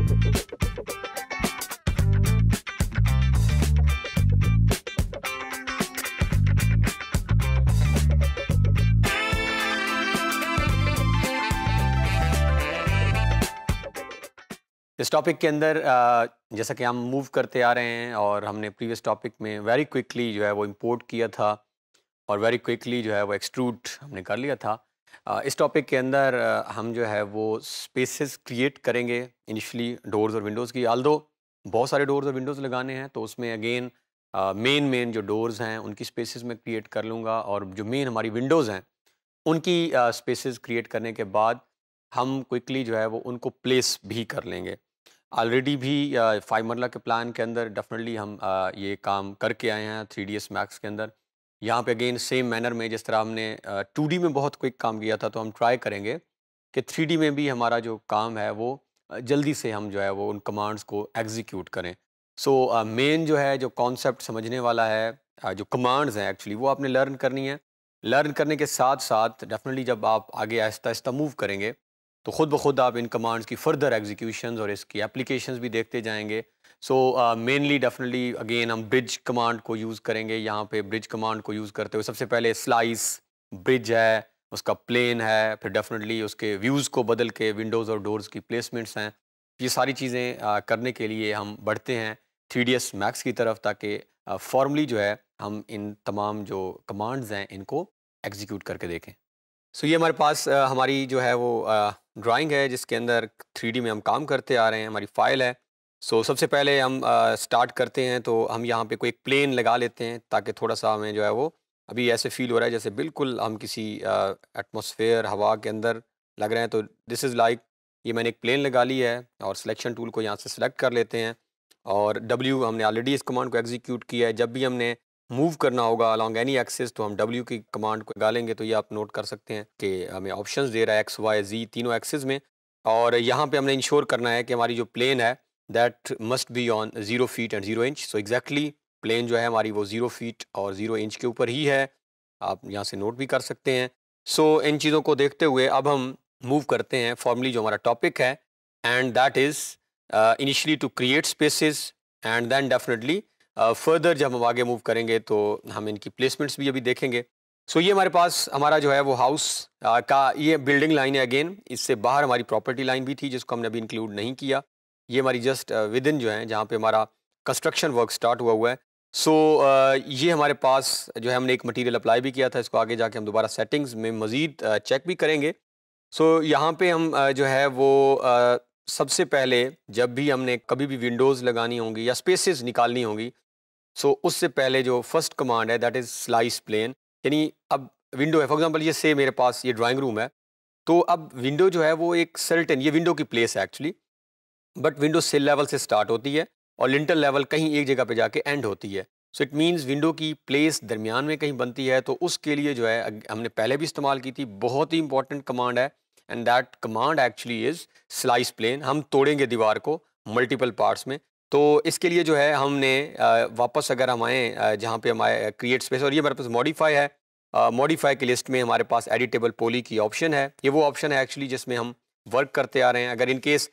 इस टॉपिक के अंदर जैसा कि हम मूव करते आ रहे हैं और हमने प्रीवियस टॉपिक में वेरी क्विकली जो है वो इंपोर्ट किया था और वेरी क्विकली जो है वो एक्सट्रूड हमने कर लिया था। इस टॉपिक के अंदर हम जो है वो स्पेसेस क्रिएट करेंगे इनिशियली डोर्स और विंडोज़ की। आल्दो बहुत सारे डोर्स और विंडोज़ लगाने हैं तो उसमें अगेन मेन जो डोर्स हैं उनकी स्पेसेस में क्रिएट कर लूँगा और जो मेन हमारी विंडोज़ हैं उनकी स्पेसेस क्रिएट करने के बाद हम क्विकली जो है वो उनको प्लेस भी कर लेंगे। ऑलरेडी भी 5 मरला के प्लान के अंदर डेफिनेटली हम ये काम करके आए हैं 3ds मैक्स के अंदर। यहाँ पे अगेन सेम मैनर में जिस तरह हमने 2D में बहुत क्विक काम किया था तो हम ट्राई करेंगे कि 3D में भी हमारा जो काम है वो जल्दी से हम जो है वो उन कमांड्स को एग्जीक्यूट करें। सो मेन जो है जो कॉन्सेप्ट समझने वाला है जो कमांड्स हैं एक्चुअली वो आपने लर्न करनी है। लर्न करने के साथ साथ डेफिनेटली जब आप आगे आहिस्ता आहिस्ता मूव करेंगे तो ख़ुद ब खुद आप इन कमांड्स की फर्दर एग्जीक्यूशंस और इसकी एप्लीकेशंस भी देखते जाएंगे। सो मेनली डेफिनेटली अगेन हम ब्रिज कमांड को यूज़ करेंगे। यहाँ पे ब्रिज कमांड को यूज़ करते हुए सबसे पहले स्लाइस ब्रिज है, उसका प्लेन है, फिर डेफिनेटली उसके व्यूज़ को बदल के विंडोज़ और डोर्स की प्लेसमेंट्स हैं। ये सारी चीज़ें करने के लिए हम बढ़ते हैं 3ds मैक्स की तरफ ताकि फॉर्मली जो है हम इन तमाम जो कमांड्स हैं इनको एग्जीक्यूट करके देखें। सो ये हमारे पास हमारी जो है वो ड्राइंग है जिसके अंदर 3D में हम काम करते आ रहे हैं, हमारी फाइल है। सो सबसे पहले हम स्टार्ट करते हैं तो हम यहाँ पे कोई एक प्लेन लगा लेते हैं ताकि थोड़ा सा हमें जो है वो अभी ऐसे फील हो रहा है जैसे बिल्कुल हम किसी एटमॉस्फेयर हवा के अंदर लग रहे हैं। तो दिस इज़ लाइक ये मैंने एक प्लेन लगा ली है और सिलेक्शन टूल को यहाँ से सिलेक्ट कर लेते हैं और W हमने ऑलरेडी इस कमांड को एग्जीक्यूट किया है। जब भी हमने मूव करना होगा अलॉन्ग एनी एक्सिस तो हम W की कमांड को डालेंगे। तो ये आप नोट कर सकते हैं कि हमें ऑप्शंस दे रहा है X, Y, Z तीनों एक्सिस में और यहाँ पे हमने इंश्योर करना है कि हमारी जो प्लेन है that must be on 0 feet and 0 inch. So exactly plane जो है हमारी वो 0 फीट और 0 इंच के ऊपर ही है, आप यहाँ से नोट भी कर सकते हैं। सो इन चीज़ों को देखते हुए अब हम मूव करते हैं फॉर्मली जो हमारा टॉपिक है and that is initially to create spaces and then definitely further जब हम आगे मूव करेंगे तो हम इनकी प्लेसमेंट्स भी अभी देखेंगे। सो ये हमारे पास हमारा जो है वो हाउस का ये बिल्डिंग लाइन है। अगेन इससे बाहर हमारी प्रॉपर्टी लाइन भी थी जिसको हमने अभी इंक्लूड नहीं किया। ये हमारी जस्ट विद इन जो है जहाँ पे हमारा कंस्ट्रक्शन वर्क स्टार्ट हुआ है। सो ये हमारे पास जो है हमने एक मटेरियल अप्लाई भी किया था, इसको आगे जाके हम दोबारा सेटिंग्स में मज़ीद चेक भी करेंगे। सो यहाँ पे हम जो है वो सबसे पहले जब भी हमने कभी भी विंडोज़ लगानी होंगी या स्पेसेस निकालनी होंगी सो उससे पहले जो फर्स्ट कमांड है दैट इज़ स्लाइस प्लेन। यानी अब विंडो है फॉर एग्जांपल ये से मेरे पास ये ड्राइंग रूम है तो अब विंडो जो है वो एक सर्टेन ये विंडो की प्लेस है actually, but window sill level से स्टार्ट होती है और लिंटल लेवल कहीं एक जगह पे जाके एंड होती है। सो इट मीन्स विंडो की प्लेस दरमियान में कहीं बनती है। तो उसके लिए जो है हमने पहले भी इस्तेमाल की थी, बहुत ही इंपॉर्टेंट कमांड है and that command actually is slice plane. हम तोड़ेंगे दीवार को मल्टीपल पार्ट्स में। तो इसके लिए जो है हमने वापस अगर हम आएँ जहाँ पे हमारे क्रिएट स्पेस और ये हमारे पास मॉडिफाई है, मॉडिफाई की लिस्ट में हमारे पास एडिटेबल पॉली की ऑप्शन है। ये वो ऑप्शन है एक्चुअली जिसमें हम वर्क करते आ रहे हैं। अगर इन केस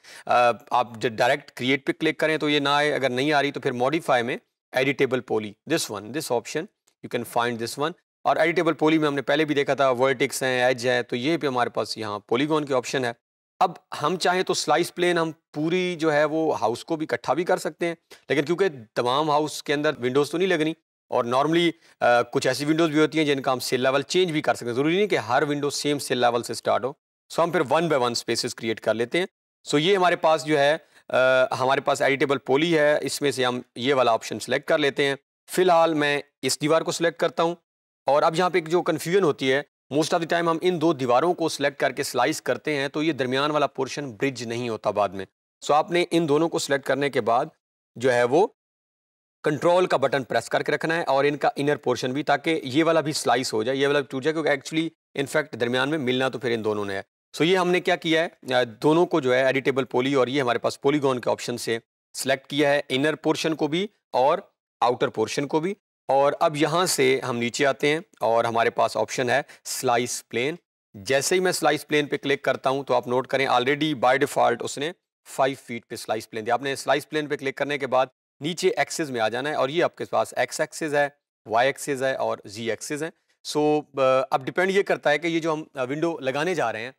आप डायरेक्ट क्रिएट पे क्लिक करें तो ये ना आए, अगर नहीं आ रही तो फिर मॉडिफाई में editable poly this option you can find this one. और एडिटेबल पॉली में हमने पहले भी देखा था वर्टिक्स हैं, एज है, तो ये भी हमारे पास यहाँ पॉलीगॉन की ऑप्शन है। अब हम चाहें तो स्लाइस प्लेन हम पूरी जो है वो हाउस को भी इकट्ठा भी कर सकते हैं, लेकिन क्योंकि तमाम हाउस के अंदर विंडोज़ तो नहीं लगनी और नॉर्मली कुछ ऐसी विंडोज़ भी होती हैं जिनका हम सेल लेवल चेंज भी कर सकते हैं। ज़रूरी नहीं कि हर विंडो सेम सेल लेवल से स्टार्ट हो। सो हम फिर 1 बाय 1 स्पेसेस क्रिएट कर लेते हैं। सो ये हमारे पास जो है हमारे पास एडिटेबल पॉली है, इसमें से हम ये वाला ऑप्शन सेलेक्ट कर लेते हैं। फ़िलहाल मैं इस दीवार को सिलेक्ट करता हूँ और अब यहाँ पे एक जो कन्फ्यूजन होती है मोस्ट ऑफ द टाइम हम इन दो दीवारों को सिलेक्ट करके स्लाइस करते हैं तो ये दरमियान वाला पोर्शन ब्रिज नहीं होता बाद में। सो आपने इन दोनों को सिलेक्ट करने के बाद जो है वो कंट्रोल का बटन प्रेस करके रखना है और इनका इनर पोर्शन भी, ताकि ये वाला भी स्लाइस हो जाए, ये वाला भी टूट जाए, क्योंकि एक्चुअली इनफैक्ट दरमियान में मिलना तो फिर इन दोनों ने है। सो ये हमने क्या किया है, दोनों को जो है एडिटेबल पॉली और ये हमारे पास पॉलीगॉन के ऑप्शन से सिलेक्ट किया है, इनर पोर्शन को भी और आउटर पोर्शन को भी। और अब यहाँ से हम नीचे आते हैं और हमारे पास ऑप्शन है स्लाइस प्लेन। जैसे ही मैं स्लाइस प्लेन पे क्लिक करता हूँ तो आप नोट करें ऑलरेडी बाय डिफ़ॉल्ट उसने 5 फीट पे स्लाइस प्लेन दिया। आपने स्लाइस प्लेन पे क्लिक करने के बाद नीचे एक्सिस में आ जाना है और ये आपके पास एक्स एक्सिस है, वाई एक्सिस है और जी एक्सिस है। सो अब डिपेंड ये करता है कि ये जो हम विंडो लगाने जा रहे हैं,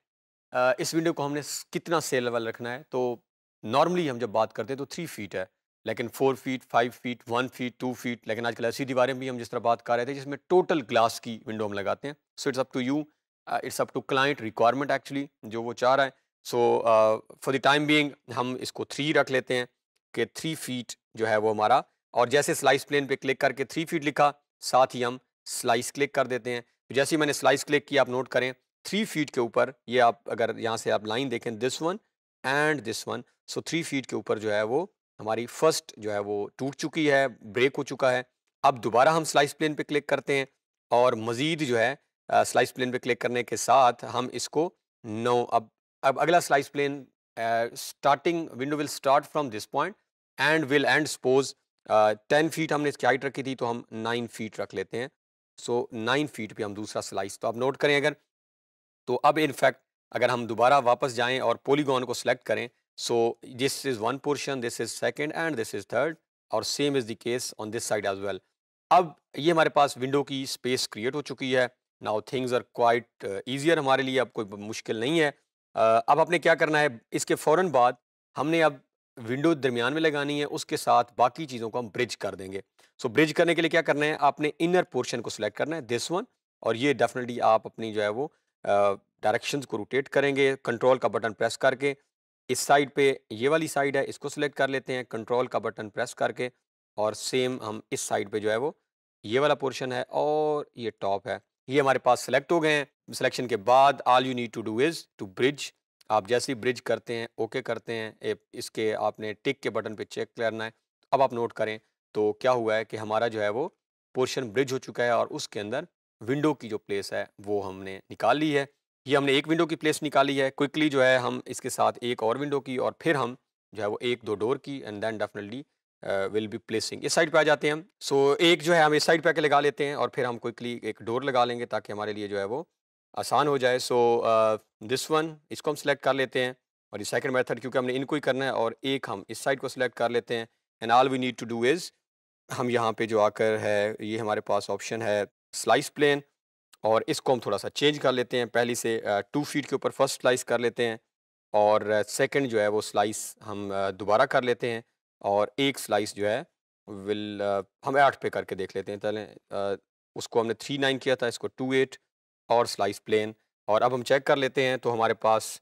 इस विंडो को हमने कितना सेल लेवल रखना है। तो नॉर्मली हम जब बात करते हैं तो 3 फीट है, लेकिन 4 फीट, 5 फीट, 1 फीट, 2 फीट, लेकिन आजकल ऐसी दीवारें भी हम जिस तरह बात कर रहे थे जिसमें टोटल ग्लास की विंडो हम लगाते हैं। So it's up to you, it's up to client requirement actually जो वो चाह रहा है। So for the time being हम इसको 3 रख लेते हैं कि 3 फीट जो है वो हमारा, और जैसे स्लाइस प्लेन पे क्लिक करके 3 फीट लिखा, साथ ही हम स्लाइस क्लिक कर देते हैं। तो जैसे ही मैंने स्लाइस क्लिक किया, आप नोट करें 3 फीट के ऊपर, ये आप अगर यहाँ से आप लाइन देखें, this one and this one, so 3 feet के ऊपर जो है वो हमारी फर्स्ट जो है वो टूट चुकी है, ब्रेक हो चुका है। अब दोबारा हम स्लाइस प्लेन पे क्लिक करते हैं और मज़ीद जो है स्लाइस प्लेन पे क्लिक करने के साथ हम इसको 9, अब अगला slice plane, starting window will start from this point and will end suppose 10 feet हमने इसकी हाइट रखी थी तो हम 9 फीट रख लेते हैं। सो 9 फीट पे हम दूसरा स्लाइस, तो आप नोट करें अगर, तो अब इनफैक्ट अगर हम दोबारा वापस जाएं और पॉलीगॉन को सिलेक्ट करें, so this is one portion, this is second and this is third, और same is the case on this side as well. अब ये हमारे पास विंडो की स्पेस क्रिएट हो चुकी है। Now things are quite easier हमारे लिए, अब कोई मुश्किल नहीं है। अब आपने क्या करना है, इसके फ़ौरन बाद हमने अब विंडो दरमियान में लगानी है, उसके साथ बाकी चीज़ों को हम ब्रिज कर देंगे। सो ब्रिज करने के लिए क्या करना है, आपने इनर पोर्शन को सिलेक्ट करना है, दिस वन, और ये डेफिनेटली आप अपनी जो है वो डायरेक्शंस को रोटेट करेंगे कंट्रोल का बटन प्रेस करके। इस साइड पे ये वाली साइड है, इसको सिलेक्ट कर लेते हैं कंट्रोल का बटन प्रेस करके, और सेम हम इस साइड पे जो है वो ये वाला पोर्शन है और ये टॉप है, ये हमारे पास सिलेक्ट हो गए हैं। सिलेक्शन के बाद all you need to do is to bridge. आप जैसे ही ब्रिज करते हैं, ओके करते हैं, इसके आपने टिक के बटन पे चेक करना है। अब आप नोट करें तो क्या हुआ है कि हमारा जो है वो पोर्शन ब्रिज हो चुका है और उसके अंदर विंडो की जो प्लेस है वो हमने निकाल ली है। ये हमने एक विंडो की प्लेस निकाली है। क्विकली जो है हम इसके साथ एक और विंडो की और फिर हम जो है वो एक दो डोर की, and then definitely will be placing. इस साइड पे आ जाते हैं हम। सो एक जो है हम इस साइड पे आके लगा लेते हैं और फिर हम क्विकली एक डोर लगा लेंगे ताकि हमारे लिए जो है वो आसान हो जाए। सो दिस वन, इसको हम सेलेक्ट कर लेते हैं, और ये सेकंड मेथड क्योंकि हमने इनको ही करना है, और एक हम इस साइड को सिलेक्ट कर लेते हैं। And all we need to do is, हम यहाँ पे जो आकर है ये हमारे पास ऑप्शन है स्लाइस प्लेन, और इसको हम थोड़ा सा चेंज कर लेते हैं। पहली से 2 फीट के ऊपर फर्स्ट स्लाइस कर लेते हैं, और सेकंड जो है वो स्लाइस हम दोबारा कर लेते हैं, और एक स्लाइस जो है विल हम 8 पे करके देख लेते हैं। पहले उसको हमने 3 9 किया था, इसको 2 8 और स्लाइस प्लेन, और अब हम चेक कर लेते हैं तो हमारे पास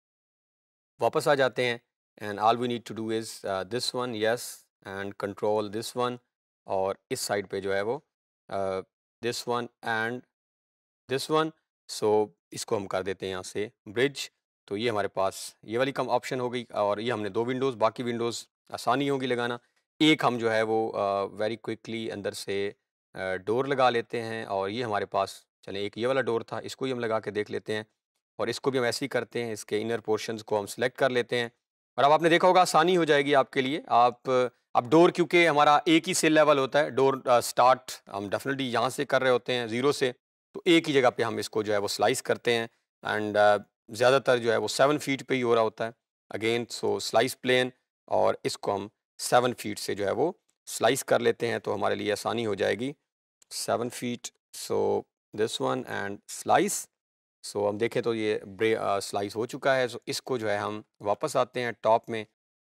वापस आ जाते हैं। And all we need to do is this one, yes, and control this one, और इस साइड पे जो है वो this one and this one. So इसको हम कर देते हैं यहाँ से ब्रिज। तो ये हमारे पास ये वाली कम ऑप्शन हो गई, और ये हमने 2 विंडोज़, बाकी विंडोज़ आसानी होगी लगाना। एक हम जो है वो वेरी क्विकली अंदर से डोर लगा लेते हैं, और ये हमारे पास, चलें एक ये वाला डोर था, इसको ही हम लगा के देख लेते हैं, और इसको भी हम ऐसे ही करते हैं, इसके इनर पोर्शंस को हम सेलेक्ट कर लेते हैं। और अब आपने देखा होगा आसानी हो जाएगी आपके लिए। आप अब डोर क्योंकि हमारा एक ही सेल लेवल होता है, डोर स्टार्ट हम डेफिनेटली यहाँ से कर रहे होते हैं 0 से, तो एक ही जगह पे हम इसको जो है वो स्लाइस करते हैं। एंड ज़्यादातर जो है वो 7 फीट पे ही हो रहा होता है अगेन। सो स्लाइस प्लेन, और इसको हम 7 फीट से जो है वो स्लाइस कर लेते हैं, तो हमारे लिए आसानी हो जाएगी। 7 feet, so this one and slice. So हम देखें तो ये स्लाइस हो चुका है। सो इसको जो है हम वापस आते हैं टॉप में,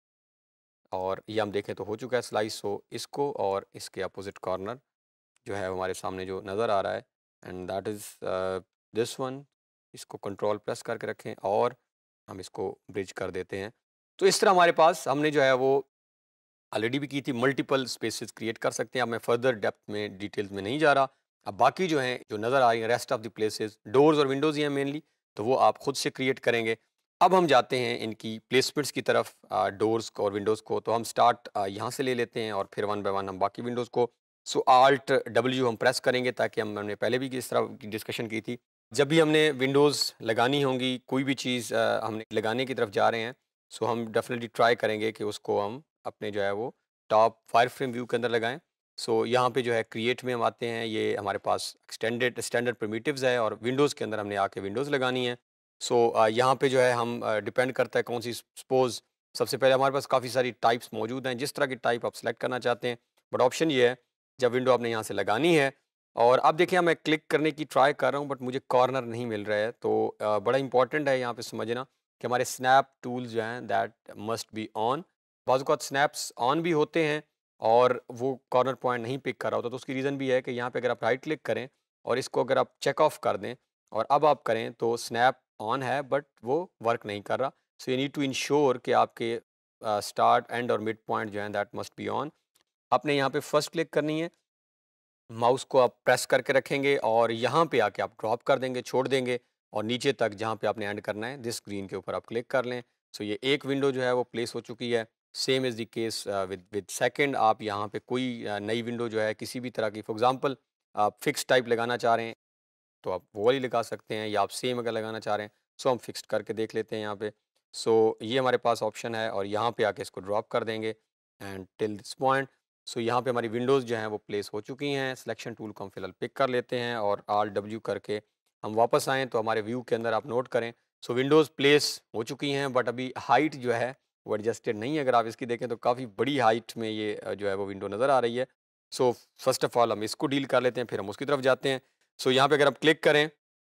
और ये हम देखें तो हो चुका है स्लाइस। सो इसको और इसके अपोजिट कॉर्नर जो है हमारे सामने जो नज़र आ रहा है, and that is this one, इसको कंट्रोल प्रेस करके रखें और हम इसको ब्रिज कर देते हैं। तो इस तरह हमारे पास हमने जो है वो ऑलरेडी भी की थी, मल्टीपल स्पेसेस क्रिएट कर सकते हैं। अब मैं फर्दर डेप्थ में डिटेल्स में नहीं जा रहा। अब बाकी जो हैं जो नज़र आ रही हैं rest of the places, doors और विंडोज़ ही हैं मेनली, तो वो आप खुद से क्रिएट करेंगे। अब हम जाते हैं इनकी प्लेसमेंट्स की तरफ, डोर्स को और विंडोज़ को। तो हम स्टार्ट यहाँ से ले लेते हैं और फिर वन बाय वन हम बाकी विंडोज़ को। सो आल्ट डब्ल्यू हम प्रेस करेंगे, ताकि हमने पहले भी इस तरह की डिस्कशन की थी, जब भी हमने विंडोज़ लगानी होंगी, कोई भी चीज़ हमने लगाने की तरफ जा रहे हैं, सो हम डेफिनेटली ट्राई करेंगे कि उसको हम अपने जो है वो टॉप फायर फ्रेम व्यू के अंदर लगाएं। सो यहाँ पे जो है क्रिएट में हम आते हैं, ये हमारे पास एक्सटेंडेड स्टैंडर्ड प्रिमिटिव्स है, और विंडोज़ के अंदर हमने आके विंडोज़ लगानी है। सो यहाँ पे जो है हम डिपेंड करता है कौन सी, सपोज सबसे पहले हमारे पास काफ़ी सारी टाइप्स मौजूद हैं, जिस तरह की टाइप आप सेलेक्ट करना चाहते हैं। बट ऑप्शन ये है, जब विंडो आपने यहाँ से लगानी है और अब देखिए मैं क्लिक करने की ट्राई कर रहा हूँ बट मुझे कॉर्नर नहीं मिल रहा है। तो बड़ा इंपॉर्टेंट है यहाँ पे समझना कि हमारे स्नैप टूल्स जो हैं दैट मस्ट बी ऑन। बाज़ औक़ात स्नैप्स ऑन भी होते हैं और वो कॉर्नर पॉइंट नहीं पिक कर रहा होता, तो उसकी रीज़न भी है कि यहाँ पे अगर आप राइट क्लिक करें और इसको अगर आप चेक ऑफ कर दें और अब आप करें तो स्नैप ऑन है बट वो वर्क नहीं कर रहा। So you need to ensure कि आपके स्टार्ट, एंड और मिड पॉइंट जो हैं दैट मस्ट बी ऑन। आपने यहाँ पे फर्स्ट क्लिक करनी है, माउस को आप प्रेस करके रखेंगे और यहाँ पे आके आप ड्रॉप कर देंगे, छोड़ देंगे और नीचे तक जहाँ पे आपने एंड करना है दिस स्क्रीन के ऊपर आप क्लिक कर लें। सो ये एक विंडो जो है वो प्लेस हो चुकी है। Same is the case with second. आप यहाँ पे कोई नई विंडो जो है किसी भी तरह की, फॉर एग्जांपल आप फिक्स टाइप लगाना चाह रहे हैं तो आप वो वाली लगा सकते हैं, या आप सेम अगर लगाना चाह रहे हैं। सो हम फिक्स्ड करके देख लेते हैं यहाँ पे। सो ये हमारे पास ऑप्शन है और यहाँ पे आके इसको ड्रॉप कर देंगे and till this point. So यहाँ पे हमारी विंडोज़ जो हैं वो प्लेस हो चुकी हैं। सिलेक्शन टूल को हम फिलहाल पिक कर लेते हैं और आल डब्ल्यू करके हम वापस आएँ तो हमारे व्यू के अंदर आप नोट करें, सो विंडोज़ प्लेस हो चुकी हैं बट अभी हाइट जो है वो एडजस्टेड नहीं है। अगर आप इसकी देखें तो काफ़ी बड़ी हाइट में ये जो है वो विंडो नज़र आ रही है। सो फर्स्ट ऑफ ऑल हम इसको डील कर लेते हैं, फिर हम उसकी तरफ जाते हैं। सो यहाँ पे अगर आप क्लिक करें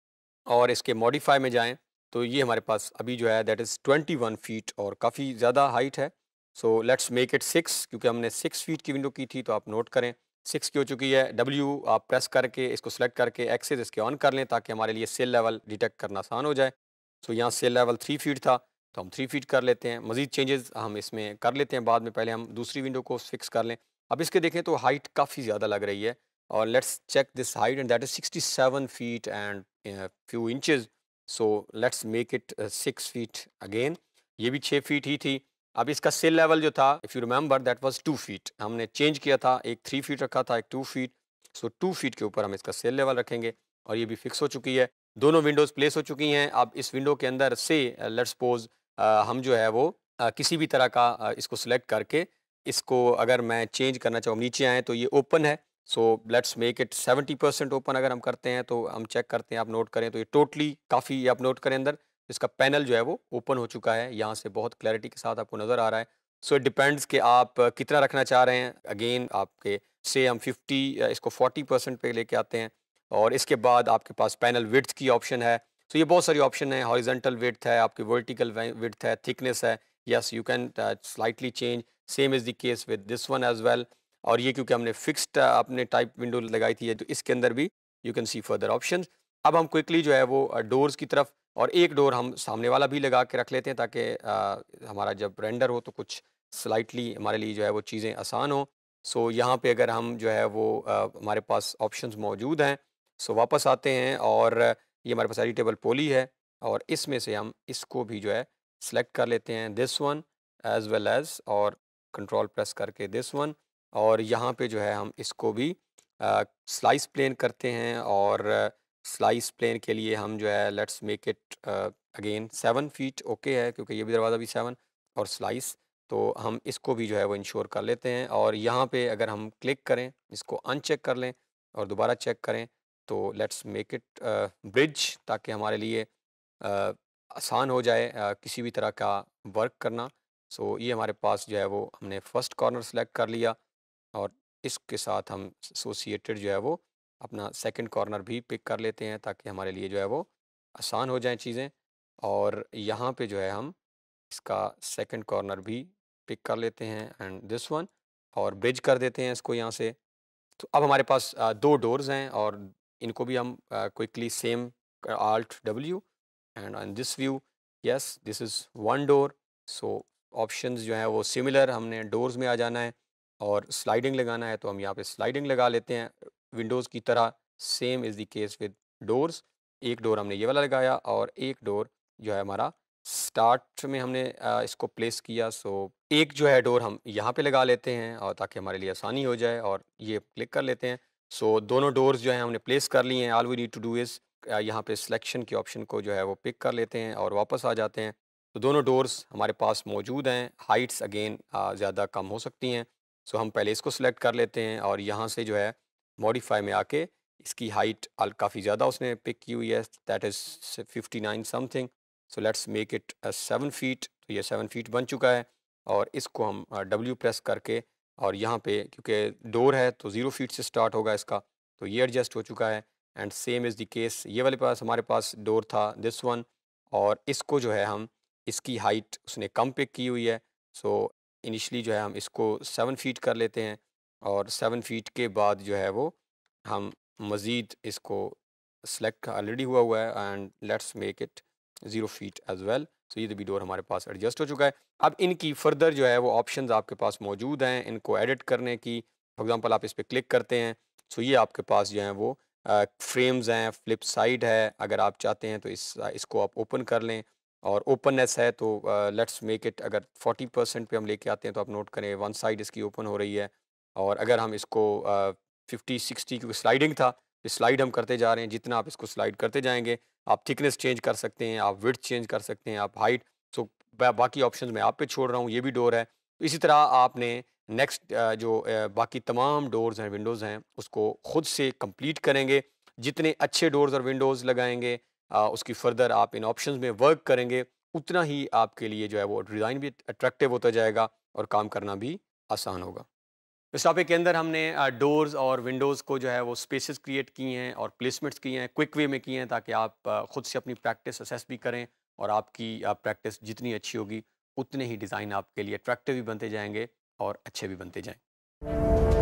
और इसके मॉडिफाई में जाएँ, तो ये हमारे पास अभी जो है दैट इज़ 21 फीट और काफ़ी ज़्यादा हाइट है। सो लेट्स मेक इट 6, क्योंकि हमने 6 फीट की विंडो की थी, तो आप नोट करें 6 की हो चुकी है। डब्ल्यू आप प्रेस करके इसको सेलेक्ट करके एक्सेस इसके ऑन कर लें ताकि हमारे लिए सेल लेवल डिटेक्ट करना आसान हो जाए। सो यहाँ सेल लेवल 3 फीट था, तो हम 3 फीट कर लेते हैं। मज़ीद चेंजेस हम इसमें कर लेते हैं बाद में, पहले हम दूसरी विंडो को फिक्स कर लें। अब इसके देखें तो हाइट काफ़ी ज़्यादा लग रही है और let's check this height and that is 67 feet and few inches. So let's make it 6 feet again. ये भी 6 फीट ही थी। अब इसका सेल लेवल जो था, if you remember, that was 2 feet. हमने चेंज किया था, एक 3 फीट रखा था, एक 2 फीट। सो 2 फीट के ऊपर हम इसका सेल लेवल रखेंगे और ये भी फिक्स हो चुकी है। दोनों विंडोज़ प्लेस हो चुकी हैं। अब इस विंडो के अंदर से लेट्स सपोज़ हम जो है वो किसी भी तरह का इसको सिलेक्ट करके इसको अगर मैं चेंज करना चाहूँ, नीचे आएँ तो ये ओपन है। So let's make it 70% open अगर हम करते हैं तो हम चेक करते हैं, आप नोट करें तो ये टोटली काफ़ी, आप नोट करें अंदर इसका पैनल जो है वो ओपन हो चुका है। यहाँ से बहुत क्लैरिटी के साथ आपको नज़र आ रहा है। सो इट डिपेंड्स कि आप कितना रखना चाह रहे हैं। अगेन आपके से हम 50 इसको 40% पे लेके आते हैं और इसके बाद आपके पास पैनल विड्थ की ऑप्शन है। सो ये बहुत सारी ऑप्शन है, हॉरिजॉन्टल विड्थ है, आपकी वर्टिकल विड्थ है, थिकनेस है। Yes you can slightly change. Same is the case with this one as well. और ये क्योंकि हमने फिक्स्ड अपने टाइप विंडो लगाई थी तो इसके अंदर भी you can see further options. अब हम क्विकली जो है वो डोर्स की तरफ, और एक डोर हम सामने वाला भी लगा के रख लेते हैं ताकि हमारा जब रेंडर हो तो कुछ स्लाइटली हमारे लिए जो है वो चीज़ें आसान हो। सो यहाँ पे अगर हम जो है वो हमारे पास ऑप्शंस मौजूद हैं। सो वापस आते हैं और ये हमारे पास एडिटेबल पॉली है और इसमें से हम इसको भी जो है सेलेक्ट कर लेते हैं, this one as well as, और कंट्रोल प्रेस करके दिस वन। और यहाँ पे जो है हम इसको भी स्लाइस प्लेन करते हैं और स्लाइस प्लेन के लिए हम जो है let's make it again 7 feet okay है, क्योंकि ये भी दरवाज़ा भी 7 और स्लाइस। तो हम इसको भी जो है वो इंश्योर कर लेते हैं और यहाँ पे अगर हम क्लिक करें, इसको अनचेक कर लें और दोबारा चेक करें तो लेट्स मेक इट ब्रिज, ताकि हमारे लिए आसान हो जाए किसी भी तरह का वर्क करना। सो ये हमारे पास जो है वो हमने फर्स्ट कॉर्नर सेलेक्ट कर लिया और इसके साथ हम एसोसिएटेड जो है वो अपना सेकंड कॉर्नर भी पिक कर लेते हैं ताकि हमारे लिए जो है वो आसान हो जाएं चीज़ें। और यहाँ पे जो है हम इसका सेकंड कॉर्नर भी पिक कर लेते हैं एंड दिस वन, और ब्रिज कर देते हैं इसको यहाँ से। तो अब हमारे पास 2 डोर्स हैं और इनको भी हम quickly same Alt W and on this view, yes this is one door. So options जो हैं वो सिमिलर, हमने डोर्स में आ जाना है और स्लाइडिंग लगाना है तो हम यहाँ पे स्लाइडिंग लगा लेते हैं विंडोज़ की तरह। Same is the case with doors. एक डोर हमने ये वाला लगाया और एक डोर जो है हमारा स्टार्ट में हमने इसको प्लेस किया। सो एक जो है डोर हम यहाँ पे लगा लेते हैं और ताकि हमारे लिए आसानी हो जाए, और ये क्लिक कर लेते हैं। सो दोनों डोर्स जो हैं हमने प्लेस कर लिए हैं। All we need to do is यहाँ पे सिलेक्शन के ऑप्शन को जो है वो पिक कर लेते हैं और वापस आ जाते हैं। तो दोनों डोर्स हमारे पास मौजूद हैं। हाइट्स अगेन ज़्यादा कम हो सकती हैं। सो हम पहले इसको सिलेक्ट कर लेते हैं और यहाँ से जो है मॉडिफाई में आके इसकी हाइट काफ़ी ज़्यादा उसने पिक की हुई है, that is 59 something. So let's make it 7 feet. तो ये 7 फीट बन चुका है और इसको हम W प्रेस करके और यहाँ पे क्योंकि डोर है तो 0 फीट से स्टार्ट होगा इसका, तो ये एडजस्ट हो चुका है। And same is the case, ये वाले पास हमारे पास डोर था दिस वन, और इसको जो है हम इसकी हाइट उसने कम पिक की हुई है। सो इनिशियली जो है हम इसको 7 फीट कर लेते हैं और 7 फीट के बाद जो है वो हम मज़ीद इसको सेलेक्ट ऑलरेडी हुआ हुआ है and let's make it 0 feet as well. So ये भी डोर हमारे पास एडजस्ट हो चुका है। अब इनकी फर्दर जो है वो ऑप्शंस आपके पास मौजूद हैं इनको एडिट करने की। फॉर एग्जांपल आप इस पे क्लिक करते हैं, सो ये आपके पास जो है वो फ्रेम्स हैं, फ्लिप साइड है, अगर आप चाहते हैं तो इसको आप ओपन कर लें। और ओपननेस है तो लेट्स मेक इट, अगर 40% पे हम लेके आते हैं तो आप नोट करें वन साइड इसकी ओपन हो रही है। और अगर हम इसको 50-60, क्योंकि स्लाइडिंग था, स्लाइड हम करते जा रहे हैं, जितना आप इसको स्लाइड करते जाएंगे आप थिकनेस चेंज कर सकते हैं, आप विड्थ चेंज कर सकते हैं, आप हाइट। सो बाकी ऑप्शंस मैं आप पे छोड़ रहा हूँ, ये भी डोर है। तो इसी तरह आपने नेक्स्ट जो बाकी तमाम डोर्स हैं, विंडोज़ हैं, उसको खुद से कंप्लीट करेंगे। जितने अच्छे डोर्स और विंडोज़ लगाएंगे, उसकी फर्दर आप इन ऑप्शंस में वर्क करेंगे, उतना ही आपके लिए जो है वो डिज़ाइन भी अट्रैक्टिव होता जाएगा और काम करना भी आसान होगा। इस टॉपिक के अंदर हमने डोर्स और विंडोज़ को जो है वो स्पेसेस क्रिएट किए हैं और प्लेसमेंट्स किए हैं, क्विक वे में किए हैं, ताकि आप खुद से अपनी प्रैक्टिस असेस भी करें और आपकी प्रैक्टिस जितनी अच्छी होगी उतने ही डिज़ाइन आपके लिए अट्रैक्टिव भी बनते जाएंगे और अच्छे भी बनते जाएंगे।